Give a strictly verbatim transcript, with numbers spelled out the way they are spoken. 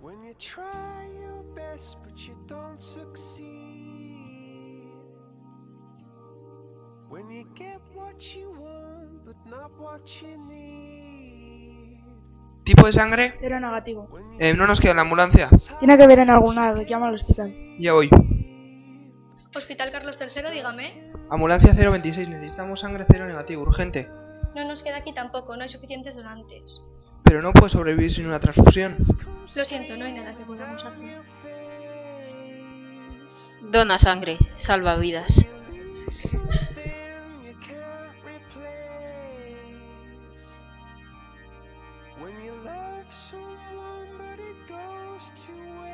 When you try your best but you don't succeed. When you get what you want but not what you need. ¿Tipo de sangre? Cero negativo. Eh, no nos queda en la ambulancia. Tiene que ver en algún lado, llama al hospital. Ya voy. Hospital Carlos tercero, dígame. Ambulancia cero veintiséis, necesitamos sangre cero negativo, urgente. No nos queda aquí tampoco, no hay suficientes donantes. Pero no puede sobrevivir sin una transfusión. Lo siento, no hay nada que podamos hacer. Dona sangre, salva vidas. When you love someone but it goes to waste.